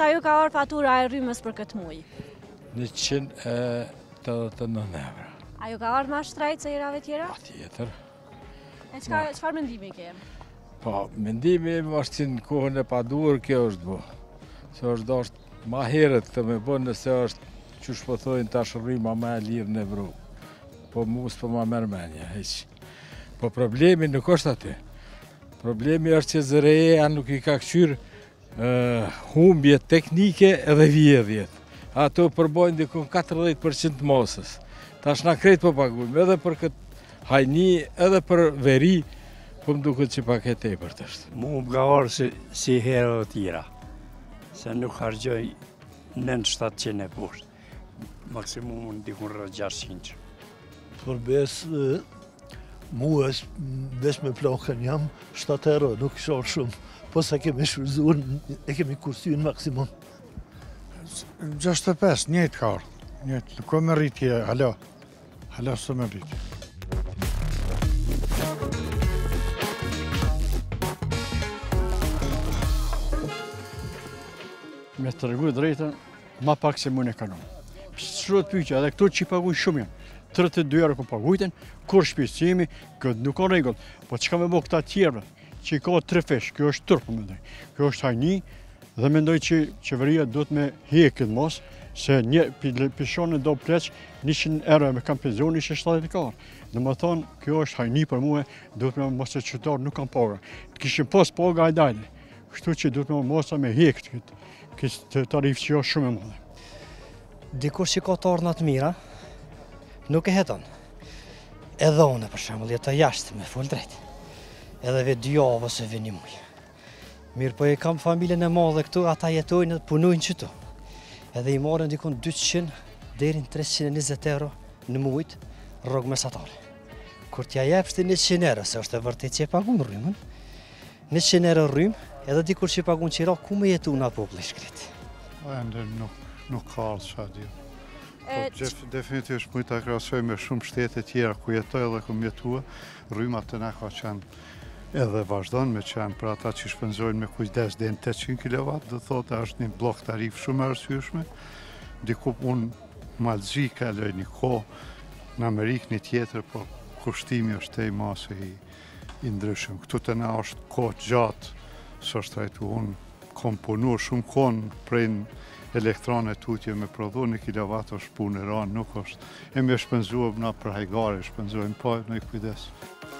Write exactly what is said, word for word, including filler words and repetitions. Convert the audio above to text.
sa ju ka ardhur fatura e rrymës për këtë muaj? njëqind e tetëdhjetë e nëntë euro. A ju ka ardhur më shtrejt se herave tjera? Patjetër. E çfarë çfarë mendimi ke? Po, mendimi im është që në kohën e paduhur kjo është bo. Se është dashur ma herët të me bën nëse është, qysh po thojnë tash rryma më e lirë në Evropë. Po mu s'po ma merr mendja, hiq. Po problemi nuk është aty. Problemi është që zet e a nuk i ka kqyr humbje teknike edhe vjedhjet. Ato përbojnë dikun katërdhjetë përqind të mosës. Tash na krejt po pagujmë, edhe për këtë hajni, edhe për veri, po më duket që pak e tepërt është. Mu më ka orë si, si herë të tjera, se nuk hargjoj nëntë shtatëqind e poshtë, maksimum në dikun rreth gjashtëqind. Për bes, mu është, bes me plakën jam shtatë euro, nuk isha shumë, po sa kemi shfryzuar, e kemi kursyën maksimum. gjashtëdhjetë e pesë, njëjtë ka ardhur, njëjtë, nuk ka me rritje, hala, hala së me rritje. Me të regu drejtën, ma pak se mund e kanon. Shrot pyqja, edhe këto që i paguj shumë janë. tridhjetë e dy euro ku pagujten, kur shpjecimi, këtë nuk ka rregull. Po çka me bo këta tjerë, që i ka tre fesh, kjo është tërë, po mendoj. Kjo është hajni, dhe mendoj që qeveria duhet me hekë këtë mos, se një pishone do pleq, njëqind euro me kam penzion, ishte shtatëdhjetë e katër. Dhe më thonë, kjo është hajni për mua, duhet me mos e qytetar nuk kam paga. Të kishin pas paga e dajde. Kështu që duhet me mosa me hekë këtë, këtë tarif që jo shumë e madhe. Dikur që ka të ardhna të mira, nuk e heton. Edhe une, për shembull, jetoj jashtë, me fol drejt. Edhe ve dy javë ose ve një muaj. Mirë, po e kam familjen e madhe këtu, ata jetojnë dhe punojnë qëtu. Edhe i marrin dikun dyqind deri në treqind e njëzet euro në muajt rrogë mesatare. Kur t'ja jepsh ti njëqind euro, se është e vërtet që e pagun rrymën, njëqind euro rrymë, edhe dikur që i pagun qira, ku me jetu nga populli shkret? Ende nuk, nuk ka ardhë qa dio. Po, definitivisht mujtë ta krahasoj me shumë shtete tjera ku jetoj edhe ku jetua, rrymat të na ka qenë edhe vazhdon me qenë për ata që shpenzojnë me kujdes deri në tetëqind kilowatt, do thotë është një blok tarif shumë arsyeshme. Diku unë Malzi ka loj një kohë, në Amerikë një tjetër, po kushtimi është te i masi i, i ndryshëm. Këtu të na është kohë gjatë, së është trajtu unë kom punu shumë kohën prej elektrone tutje me prodhu një kilowatt është punë e ranë, nuk është. E me shpenzuam na për hajgare, shpenzojmë pa në i kujdes.